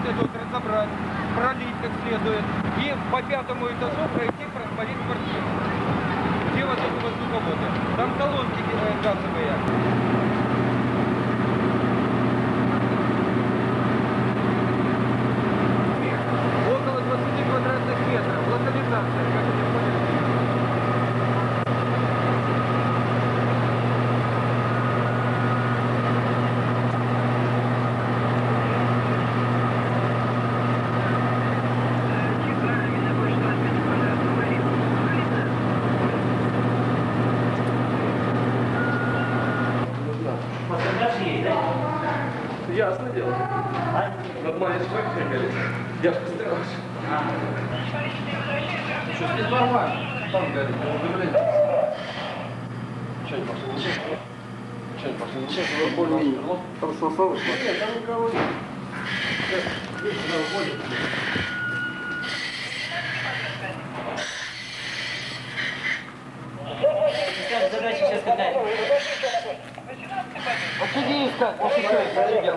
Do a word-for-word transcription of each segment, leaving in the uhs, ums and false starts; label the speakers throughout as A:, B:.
A: вот это вот разобрать, пролить как следует и по пятому этажу пройти просмотреть квартиру. Где вот эти воздуховоды? Там колонки газовые. Около двадцати квадратных метров. Локализация, как это понял?
B: Ясно дело. Нормально смотрели. Я постарался. Что, здесь нормально? Там горит, на удивление. Что-нибудь пошли не честь? Что-нибудь пошли не честь? Вы более-менее. Там сосалось? Нет, там никого нет. Здесь сюда уходит.
C: Задача сейчас какая?
A: Вот сиди искать, вот еще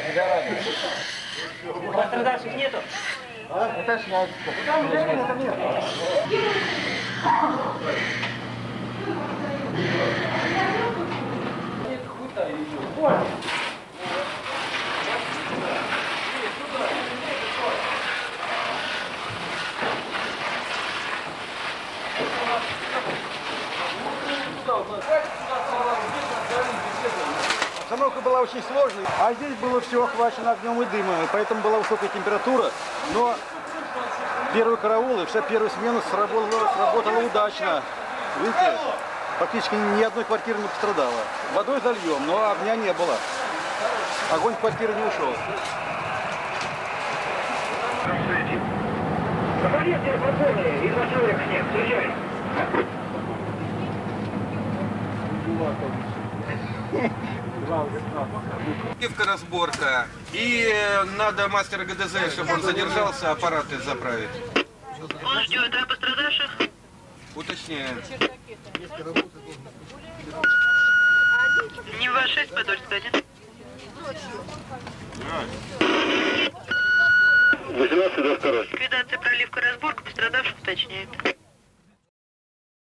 C: Пострадавших нету?
A: А? Это ж я. Там женщина, там нет. Нет, хута еще. Вот.
D: Обстановка была очень сложной, а здесь было все охвачено огнем и дымом, и поэтому была высокая температура, но первый караул и вся первая смена сработала, сработала удачно. Видите, фактически ни одной квартиры не пострадала. Водой зальем, но огня не было. Огонь в квартиру не ушел.
A: Разборка. И надо мастера ГДЗ, чтобы он задержался, аппараты заправить.
E: Он ждет, а пострадавших?
A: Уточняем.
E: Не ваш шесть, Подольск один.
F: восемнадцать до второй.
E: Ликвидация, проливка, разборка, пострадавших уточняет.